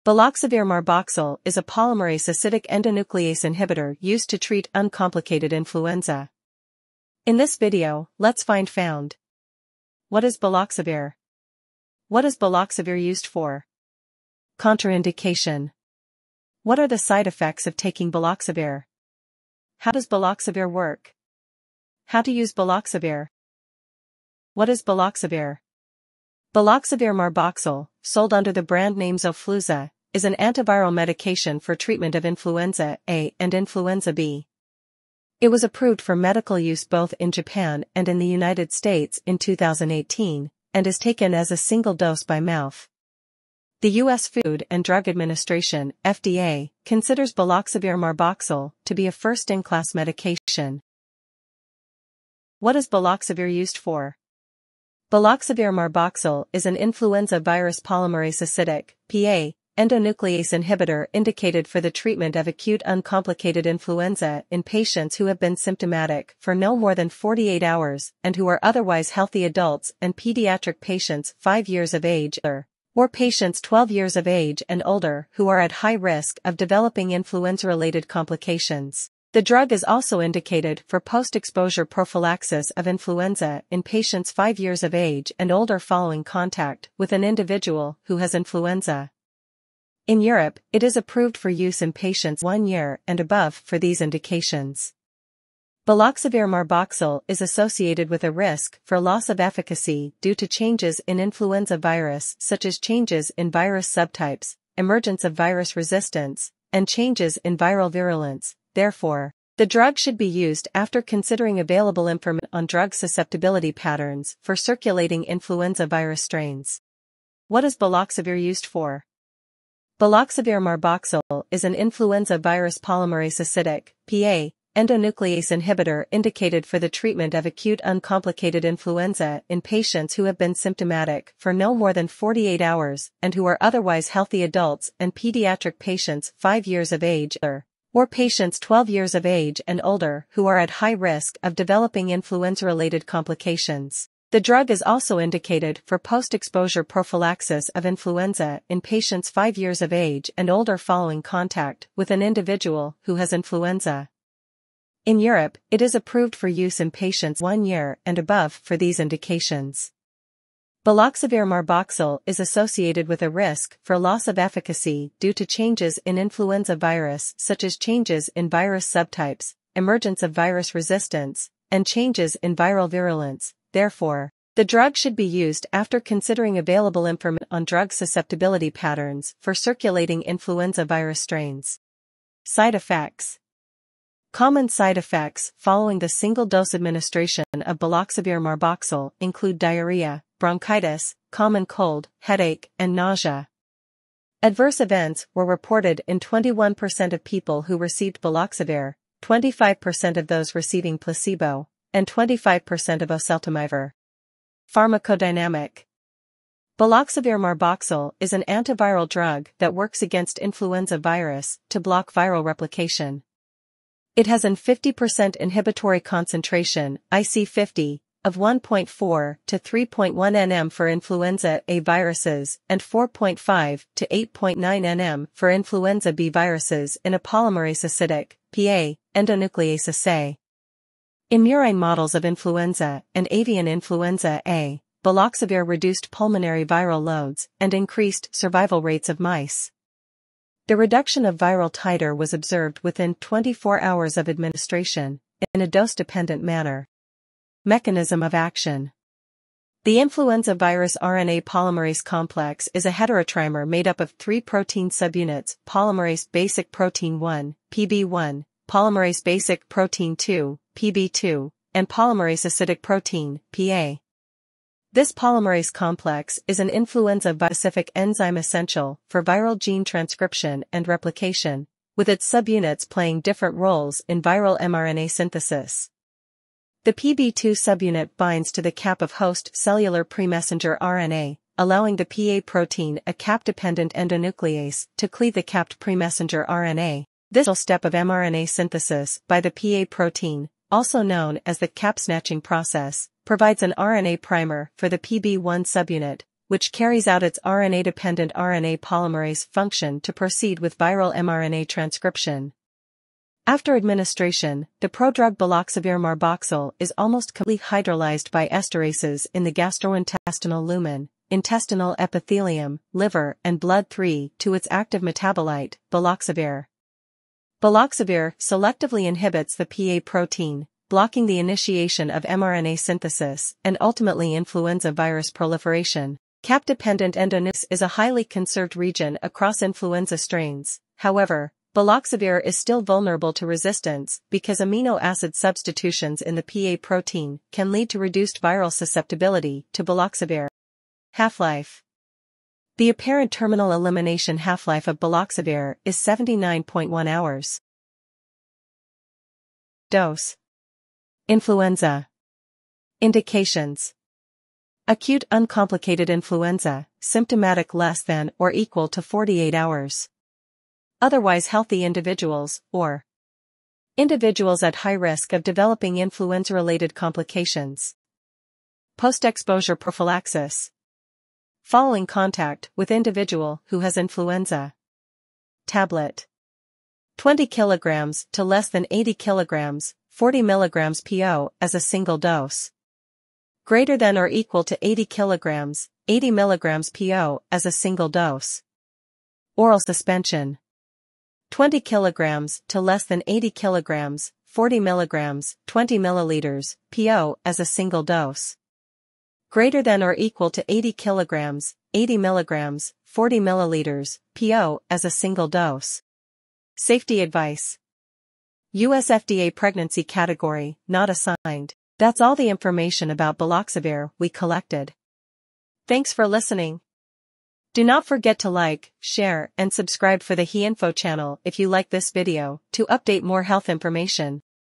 Baloxavir marboxil is a polymerase acidic endonuclease inhibitor used to treat uncomplicated influenza. In this video, let's find found. What is Baloxavir? What is Baloxavir used for? Contraindication. What are the side effects of taking Baloxavir? How does Baloxavir work? How to use Baloxavir? What is Baloxavir? Baloxavir marboxil, sold under the brand name Xofluza, is an antiviral medication for treatment of influenza A and influenza B. It was approved for medical use both in Japan and in the United States in 2018, and is taken as a single dose by mouth. The U.S. Food and Drug Administration, FDA, considers Baloxavir marboxil to be a first-in-class medication. What is Baloxavir used for? Baloxavir marboxil is an influenza virus polymerase acidic, PA, endonuclease inhibitor indicated for the treatment of acute uncomplicated influenza in patients who have been symptomatic for no more than 48 hours and who are otherwise healthy adults and pediatric patients 5 years of age or patients 12 years of age and older who are at high risk of developing influenza-related complications. The drug is also indicated for post-exposure prophylaxis of influenza in patients 5 years of age and older following contact with an individual who has influenza. In Europe, it is approved for use in patients 1 year and above for these indications. Baloxavir marboxil is associated with a risk for loss of efficacy due to changes in influenza virus such as changes in virus subtypes, emergence of virus resistance, and changes in viral virulence. Therefore, the drug should be used after considering available information on drug susceptibility patterns for circulating influenza virus strains. What is Baloxavir used for? Baloxavir marboxil is an influenza virus polymerase acidic, PA, endonuclease inhibitor indicated for the treatment of acute uncomplicated influenza in patients who have been symptomatic for no more than 48 hours and who are otherwise healthy adults and pediatric patients 5 years of age or patients 12 years of age and older who are at high risk of developing influenza-related complications. The drug is also indicated for post-exposure prophylaxis of influenza in patients 5 years of age and older following contact with an individual who has influenza. In Europe, it is approved for use in patients 1 year and above for these indications. Baloxavir marboxil is associated with a risk for loss of efficacy due to changes in influenza virus such as changes in virus subtypes, emergence of virus resistance, and changes in viral virulence. Therefore, the drug should be used after considering available information on drug susceptibility patterns for circulating influenza virus strains. Side effects. Common side effects following the single-dose administration of Baloxavir marboxil include diarrhea, bronchitis, common cold, headache, and nausea. Adverse events were reported in 21% of people who received Baloxavir, 25% of those receiving placebo, and 25% of oseltamivir. Pharmacodynamic. Baloxavir marboxil is an antiviral drug that works against influenza virus to block viral replication. It has an 50% inhibitory concentration, IC50, of 1.4 to 3.1 nm for influenza A viruses and 4.5 to 8.9 nm for influenza B viruses in a polymerase acidic, PA, endonuclease assay. In murine models of influenza and avian influenza A, Baloxavir reduced pulmonary viral loads and increased survival rates of mice. The reduction of viral titer was observed within 24 hours of administration, in a dose-dependent manner. Mechanism of action. The influenza virus RNA polymerase complex is a heterotrimer made up of 3 protein subunits: polymerase basic protein 1, PB1, polymerase basic protein 2, PB2, and polymerase acidic protein, PA. This polymerase complex is an influenza-specific enzyme essential for viral gene transcription and replication, with its subunits playing different roles in viral mRNA synthesis. The PB2 subunit binds to the cap of host cellular pre-messenger RNA, allowing the PA protein, a cap-dependent endonuclease, to cleave the capped pre-messenger RNA. This step of mRNA synthesis by the PA protein, also known as the cap snatching process, provides an RNA primer for the PB1 subunit, which carries out its RNA-dependent RNA polymerase function to proceed with viral mRNA transcription. After administration, the prodrug Baloxavir marboxil is almost completely hydrolyzed by esterases in the gastrointestinal lumen, intestinal epithelium, liver, and blood to its active metabolite, Baloxavir. Baloxavir selectively inhibits the PA protein, blocking the initiation of mRNA synthesis and ultimately influenza virus proliferation. Cap-dependent endonuclease is a highly conserved region across influenza strains. However, Baloxavir is still vulnerable to resistance because amino acid substitutions in the PA protein can lead to reduced viral susceptibility to Baloxavir. Half-life. The apparent terminal elimination half-life of Baloxavir is 79.1 hours. Dose. Influenza. Indications. Acute uncomplicated influenza, symptomatic less than or equal to 48 hours. Otherwise healthy individuals, or individuals at high risk of developing influenza-related complications. Post-exposure prophylaxis. Following contact with individual who has influenza. Tablet. 20 kg to less than 80 kg, 40 mg PO as a single dose. Greater than or equal to 80 kg, 80 mg PO as a single dose. Oral suspension. 20 kg to less than 80 kg, 40 mg, 20 ml PO as a single dose. Greater than or equal to 80 kg, 80 mg, 40 ml PO as a single dose. Safety advice. US FDA pregnancy category, not assigned. That's all the information about Baloxavir we collected. Thanks for listening. Do not forget to like, share, and subscribe for the HeInfo channel if you like this video to update more health information.